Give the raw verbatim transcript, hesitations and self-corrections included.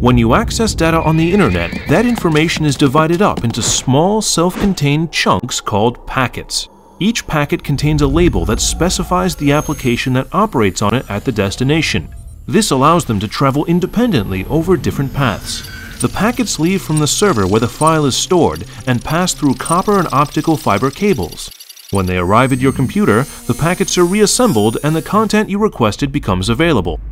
When you access data on the internet, that information is divided up into small, self-contained chunks called packets. Each packet contains a label that specifies the application that operates on it at the destination. This allows them to travel independently over different paths. The packets leave from the server where the file is stored and pass through copper and optical fiber cables. When they arrive at your computer, the packets are reassembled and the content you requested becomes available.